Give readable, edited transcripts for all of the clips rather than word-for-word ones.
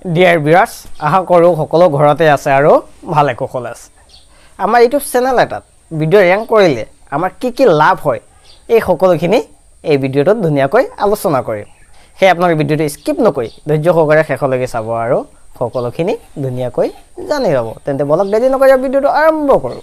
Dear viewers, আশা কৰো সকলো ঘৰতে আছে আৰু ভালে কুশলে আছে। আমাৰ ইউটিউব চেনেল এটাত ভিডিও ৰেংক কৰিলে আমাৰ কি লাভ হয় এই সকলোখিনি এই ভিডিওটোত ধুনিয়াকৈ আলোচনা কৰিম। হে আপোনালোকে ভিডিওটো স্কিপ নকৰি ধৈৰ্য সহকাৰে শেষলৈকে চাব আৰু সকলোখিনি ধুনিয়াকৈ জানি ল'ব। তেন্তে বলক দেৰি নকৰি ভিডিওটো আৰম্ভ কৰো।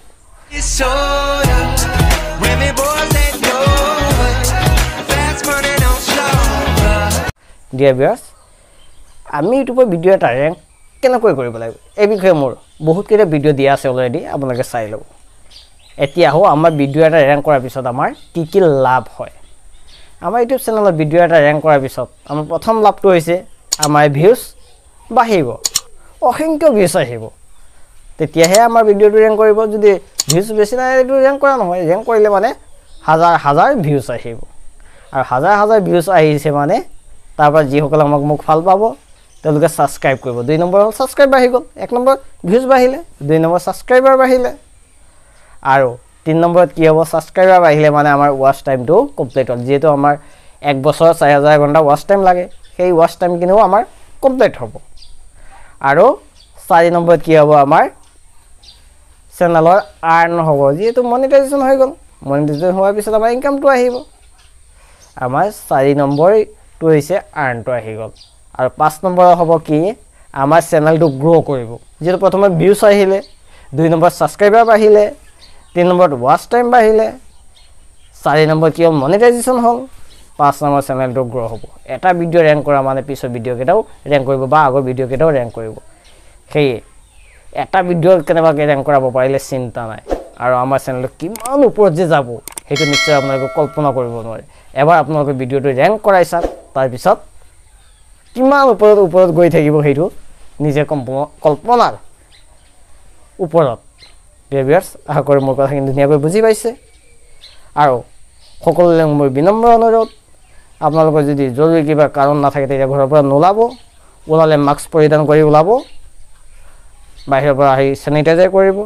Dear viewers, আমি ইউটিউবৰ ভিডিও এটা ৰেংক কেনেকৈ কৰিব লাগিব এই বিষয়ে মোৰ বহুত কেইটা ভিডিও দিয়া আছে অলৰেডি আপোনালোকে চাই লব। এতিয়া হো আমাৰ ভিডিও এটা ৰেংক কৰাৰ পিছত আমাৰ কি লাভ হয়। আমাৰ ইউটিউব চেনেলত ভিডিও এটা ৰেংক কৰাৰ পিছত আমাৰ প্ৰথম লাভটো হৈছে আমাৰ ভিউজ বাঢ়িব, অসংখ্য ভিউজ আহিব। তেতিয়াহে আমাৰ ভিডিওটো ৰেংক কৰিব। যদি ভিউজ বেছি নাই এইটো ৰেংক কৰা নহয়। ৰেংক কৰিলে মানে হাজাৰ ভিউজ আহিব আৰু হাজাৰ ভিউজ আহিছে মানে তাৰ পৰা যিসকল আমাক মোক ভাল পাব তেওঁলোকে সাবস্ক্রাইব কৰিব। 2 নম্বৰ হল সাবস্ক্রাইব বাঢ়ি গল, 1 নম্বৰ ভিউজ বাঢ়িলে, 2 নম্বৰ সাবস্ক্রাইবাৰ বাঢ়িলে আৰু 3 নম্বৰত কি হ'ব সাবস্ক্রাইবাৰ বাঢ়িলে মানে আমাৰ ওয়াচ টাইমটো কমপ্লিট হ'ল। যেহেতু আমাৰ 1 বছৰ 4000 ঘণ্টা ওয়াচ টাইম লাগে, সেই ওয়াচ টাইম কিনেও আমাৰ কমপ্লিট হ'ব। আৰু 4 নম্বৰত কি হ'ব আমাৰ চেনেলৰ আৰ্ন হ'ব। যেহেতু মনিটাইজেশন হৈ গল, মনিটাইজেশন হোৱাৰ পিছত আমাৰ ইনকামটো আহিব। আমাৰ 4 নম্বৰটো হৈছে আৰ্নটো আহি গল। আৰু 5 নম্বৰ হ'ব কি আমাৰ চেনেলটো গ্ৰো কৰিব। যেহেতু প্ৰথমে ভিউজ আহিলে, 2 নম্বৰ সাবস্ক্রাইবাৰ বাঢ়িলে, 3 নম্বৰত ওয়াচ টাইম বাঢ়িলে, 4 নম্বৰ কি মনিটাইজেশন হ'ল, 5 নম্বৰ চেনেলটো গ্ৰো হ'ব। এটা ভিডিও ৰেংক কৰা মানে পিছৰ ভিডিও কেটাও ৰেংক কৰিব বা আগৰ ভিডিও কেটাও ৰেংক কৰিব। সেই এটা ভিডিও কেনেবাকৈ ৰেংক কৰাব পাৰিলে চিন্তা নাই। আৰু আমাৰ চেনেলটো কিমান ওপৰত যে যাব সেইটো নিশ্চয় আপোনালোকে কল্পনা কৰিব নোৱাৰে। এবাৰ আপোনালোকে ভিডিওটো ৰেংক কৰাই চাওক, তাৰ পিছত কিমান ওপৰত গৈ থাকিব সেইটো নিজে কল্পনাৰ ওপৰত। ভিউয়াৰ্স, আশা কৰো মোৰ কথাখিনি ধুনীয়াকৈ বুজি পাইছে। আৰু সকলোলৈ মোৰ বিনম্ৰ অনুৰোধ, আপোনালোকৰ যদি জৰুৰী কিবা কাৰণ নাথাকে তেতিয়া ঘৰৰ পৰা নোলাব, ওলালে মাস্ক পৰিধান কৰি ওলাব, বাহিৰৰ পৰা আহি স্যানিটাইজাৰ কৰিব।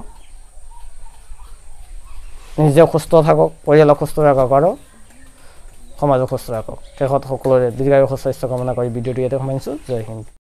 নিজে সুস্থ থাকক, পৰিয়ালক সুস্থ ৰাখক আৰু সমাজক সুস্থ ৰাখক। শেষত সকলোৰে দীৰ্ঘায়ু সুস্বাস্থ্য কামনা কৰি ভিডিওটো ইয়াতে সামৰিছোঁ। জয় হিন্দ।